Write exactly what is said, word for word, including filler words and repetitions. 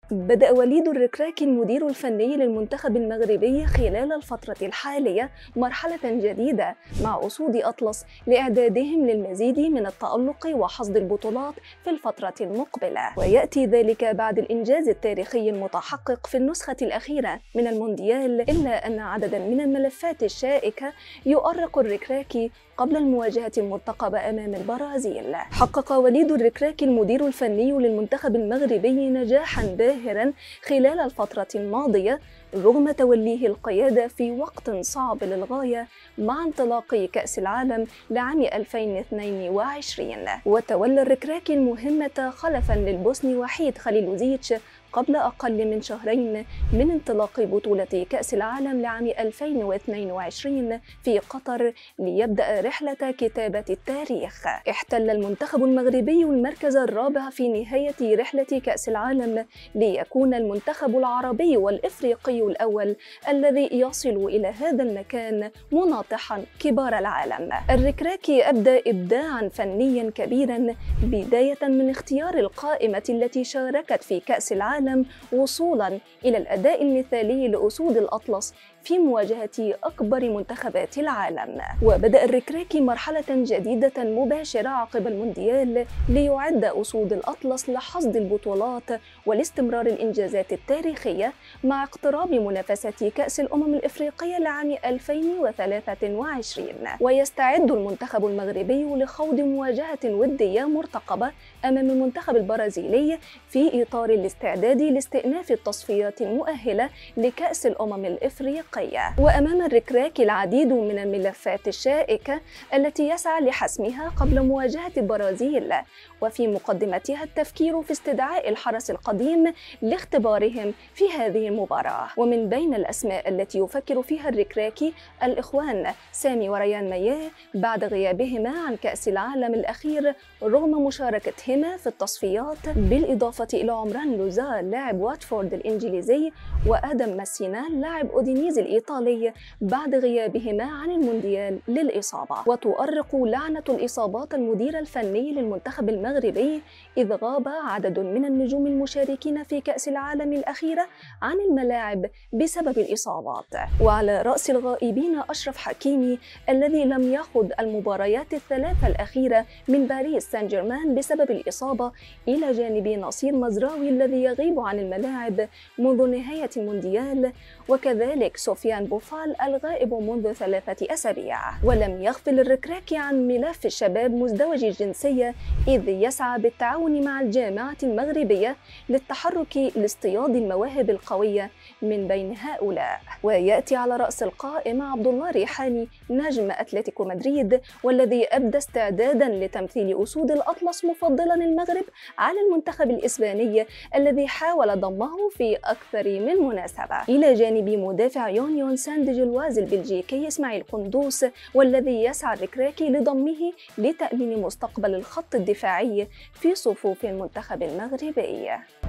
بدأ وليد الركراكي المدير الفني للمنتخب المغربي خلال الفترة الحالية مرحلة جديدة مع أسود أطلس لإعدادهم للمزيد من التألق وحصد البطولات في الفترة المقبلة، ويأتي ذلك بعد الإنجاز التاريخي المتحقق في النسخة الأخيرة من المونديال، إلا أن عددا من الملفات الشائكة يؤرق الركراكي قبل المواجهة المرتقبة أمام البرازيل. حقق وليد الركراكي المدير الفني للمنتخب المغربي نجاحاً باهراً خلال الفترة الماضية رغم توليه القيادة في وقت صعب للغاية مع انطلاق كأس العالم لعام ألفين واثنين وعشرين. وتولى الركراكي المهمة خلفاً للبوسني وحيد خليلوزيتش قبل أقل من شهرين من انطلاق بطولة كأس العالم لعام ألفين واثنين وعشرين في قطر ليبدأ رحلة كتابة التاريخ. احتل المنتخب المغربي المركز الرابع في نهاية رحلة كأس العالم ليكون المنتخب العربي والإفريقي الأول الذي يصل إلى هذا المكان مناطحا كبار العالم. الركراكي أبدى إبداعا فنيا كبيرا بداية من اختيار القائمة التي شاركت في كأس العالم وصولا إلى الأداء المثالي لأسود الأطلس في مواجهة أكبر منتخبات العالم. وبدأ الركراكي مرحلة جديدة مباشرة عقب المونديال ليعد أسود الأطلس لحصد البطولات والاستمرار الإنجازات التاريخية مع اقتراب منافسة كأس الأمم الإفريقية لعام ألفين وثلاثة وعشرين. ويستعد المنتخب المغربي لخوض مواجهة ودية مرتقبة أمام المنتخب البرازيلي في إطار الاستعداد لاستئناف التصفيات المؤهلة لكأس الأمم الإفريقية. وأمام الركراكي العديد من الملفات الشائكة التي يسعى لحسمها قبل مواجهة البرازيل، وفي مقدمتها التفكير في استدعاء الحرس القديم لاختبارهم في هذه المباراة. ومن بين الأسماء التي يفكر فيها الركراكي الإخوان سامي وريان مياه بعد غيابهما عن كأس العالم الأخير رغم مشاركتهما في التصفيات، بالإضافة إلى عمران لوزار لاعب واتفورد الإنجليزي وآدم ماسينا لاعب أودينيز الإيطالي بعد غيابهما عن المونديال للإصابة. وتؤرق لعنة الإصابات المدير الفني للمنتخب المغربي إذ غاب عدد من النجوم المشاركين في كأس العالم الأخيرة عن الملاعب بسبب الإصابات. وعلى رأس الغائبين أشرف حكيمي الذي لم يخوض المباريات الثلاثة الأخيرة من باريس سان جيرمان بسبب الإصابة، إلى جانب نصير مزراوي الذي يغيب عن الملاعب منذ نهاية المونديال، وكذلك سفيان بوفال الغائب منذ ثلاثة أسابيع. ولم يغفل الركراكي عن ملف الشباب مزدوج الجنسية إذ يسعى بالتعاون مع الجامعة المغربية للتحرك لاصطياد المواهب القوية من بين هؤلاء. ويأتي على رأس القائمة عبد الله ريحاني نجم أتلتيكو مدريد، والذي أبدى استعدادا لتمثيل أسود الأطلس مفضلا المغرب على المنتخب الإسباني الذي حاول ضمه في أكثر من مناسبة، إلى جانب مدافع يونيون ساند جلواز البلجيكي إسماعيل قندوس، والذي يسعى الركراكي لضمه لتأمين مستقبل الخط الدفاعي في صفوف المنتخب المغربي.